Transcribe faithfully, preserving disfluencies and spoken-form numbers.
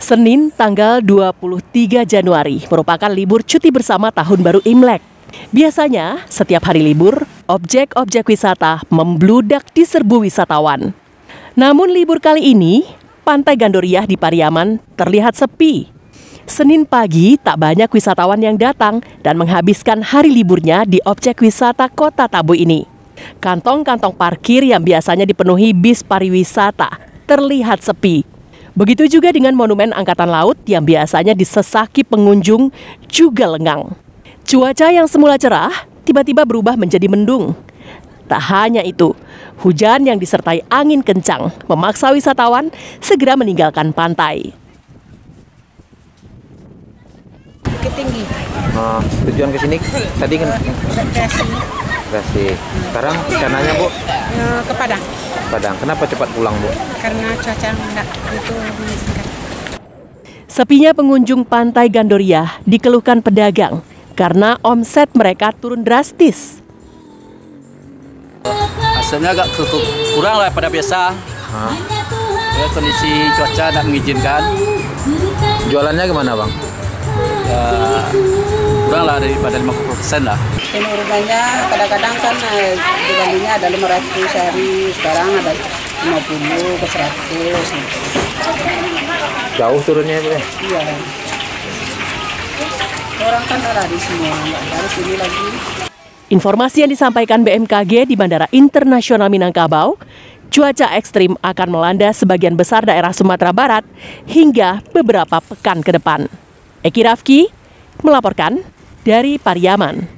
Senin tanggal dua puluh tiga Januari merupakan libur cuti bersama Tahun Baru Imlek. Biasanya, setiap hari libur, objek-objek wisata membludak di serbu wisatawan. Namun libur kali ini, Pantai Gandoria di Pariaman terlihat sepi. Senin pagi tak banyak wisatawan yang datang dan menghabiskan hari liburnya di objek wisata Kota Tabu ini. Kantong-kantong parkir yang biasanya dipenuhi bis pariwisata terlihat sepi. Begitu juga dengan Monumen Angkatan Laut yang biasanya disesaki pengunjung juga lengang. Cuaca yang semula cerah tiba-tiba berubah menjadi mendung. Tak hanya itu, hujan yang disertai angin kencang memaksa wisatawan segera meninggalkan pantai. Bukit Tinggi. Oh, tujuan ke sini tadi kan? Rekreasi. Rekreasi. Sekarang rencananya Bu? E, ke Padang. Padang. Kenapa cepat pulang Bu? Karena cuaca enggak itu mengizinkan. Sepinya pengunjung Pantai Gandoria dikeluhkan pedagang karena omset mereka turun drastis. Hasilnya agak kurang lah pada biasa. Hah? Ya, kondisi cuaca tidak mengizinkan. Jualannya gimana Bang? Ya, kurang lah daripada lima puluh persen lah. Penurunannya kadang-kadang kan dibandingnya ada lima ratus hari, sekarang ada lima puluh ke seratus. Jauh turunnya Bu ya? Iya. Orang kan ada di semua, nggak harus ini lagi. Informasi yang disampaikan B M K G di Bandara Internasional Minangkabau, cuaca ekstrim akan melanda sebagian besar daerah Sumatera Barat hingga beberapa pekan ke depan. Eki Rafki melaporkan dari Pariaman.